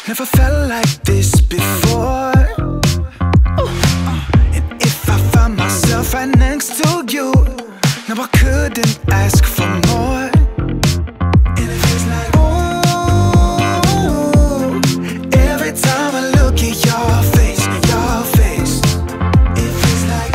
Never felt like this before. And if I find myself right next to you, no, I couldn't ask for more. And it feels like, ooh, every time I look at your face, it feels like,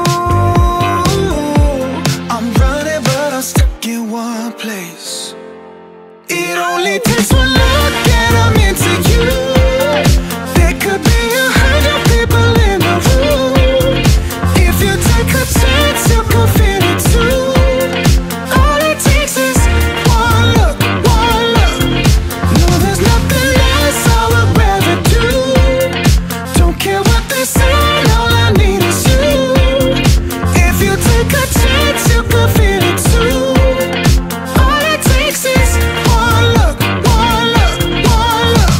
ooh, I'm running but I'm stuck in one place. It only takes one look and I'm into you. There could be 100 people in the room. If you take a chance, you can feel it too. All it takes is one look, one look. No, there's nothing less I would rather do. Don't care what they say, all I need is you. If you take a chance, you can feel it too. All it takes is one look, one look, one look.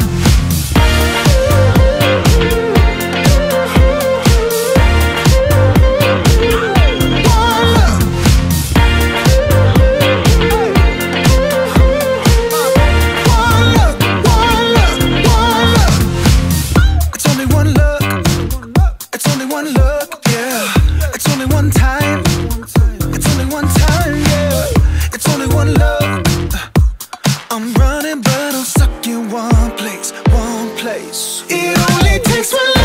It's only one look, it's only one look, yeah. It's only one time, it's only one time, yeah. It's only one look. I'm running but I'm stuck in one place, one place. It only takes one look.